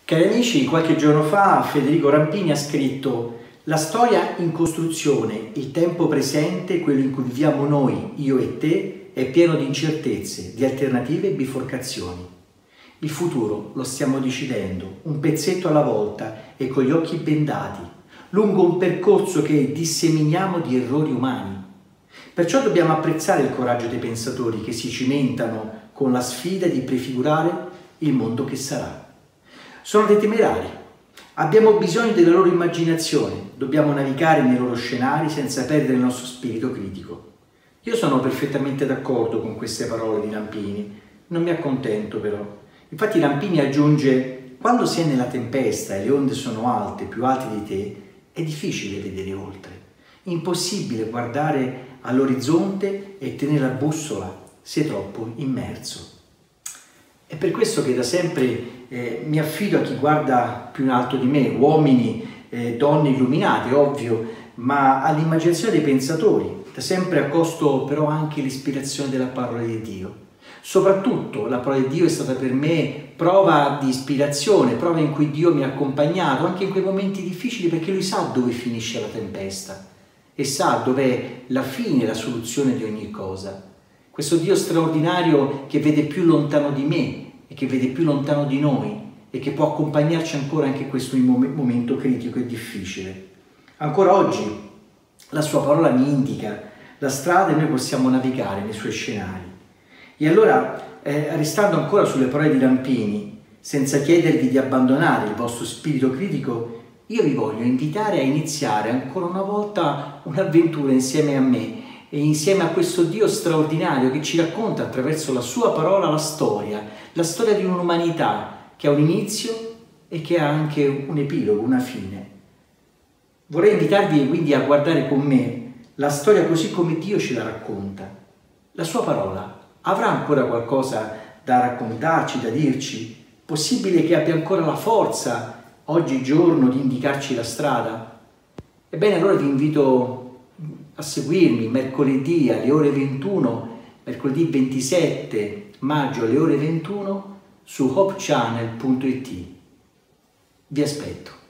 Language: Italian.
Cari amici, qualche giorno fa Federico Rampini ha scritto: la storia in costruzione, il tempo presente, quello in cui viviamo noi, io e te, è pieno di incertezze, di alternative e biforcazioni. Il futuro lo stiamo decidendo, un pezzetto alla volta e con gli occhi bendati, lungo un percorso che disseminiamo di errori umani. Perciò dobbiamo apprezzare il coraggio dei pensatori che si cimentano con la sfida di prefigurare il mondo che sarà. Sono dei temerari. Abbiamo bisogno della loro immaginazione, dobbiamo navigare nei loro scenari senza perdere il nostro spirito critico. Io sono perfettamente d'accordo con queste parole di Rampini, non mi accontento però. Infatti Rampini aggiunge: quando sei nella tempesta e le onde sono alte, più alte di te, è difficile vedere oltre. Impossibile guardare all'orizzonte e tenere la bussola, sei troppo immerso. È per questo che da sempre mi affido a chi guarda più in alto di me, uomini, donne illuminate, ovvio, ma all'immaginazione dei pensatori. Da sempre accosto però anche l'ispirazione della parola di Dio. Soprattutto la parola di Dio è stata per me prova di ispirazione, prova in cui Dio mi ha accompagnato, anche in quei momenti difficili, perché Lui sa dove finisce la tempesta e sa dov'è la fine, la soluzione di ogni cosa. Questo Dio straordinario che vede più lontano di me e che vede più lontano di noi e che può accompagnarci ancora anche in questo momento critico e difficile. Ancora oggi la sua parola mi indica la strada e noi possiamo navigare nei suoi scenari. E allora, restando ancora sulle parole di Rampini, senza chiedervi di abbandonare il vostro spirito critico, io vi voglio invitare a iniziare ancora una volta un'avventura insieme a me e insieme a questo Dio straordinario che ci racconta attraverso la sua parola la storia di un'umanità che ha un inizio e che ha anche un epilogo, una fine. Vorrei invitarvi quindi a guardare con me la storia così come Dio ce la racconta. La sua parola avrà ancora qualcosa da raccontarci, da dirci? Possibile che abbia ancora la forza oggigiorno di indicarci la strada? Ebbene, allora vi invito a seguirmi mercoledì alle ore 21, mercoledì 27 maggio alle ore 21 su hopechannel.it. Vi aspetto.